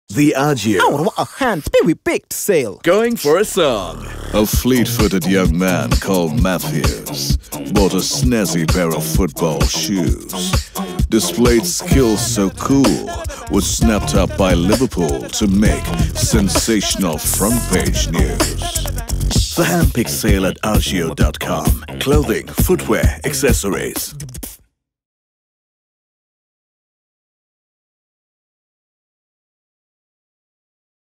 The AJIO. Oh, a hand-picked sale. Going for a song. A fleet-footed young man called Matthews bought a snazzy pair of football shoes. Displayed skills so cool, was snapped up by Liverpool to make sensational front-page news. The handpicked sale at AJIO.com. Clothing, footwear, accessories.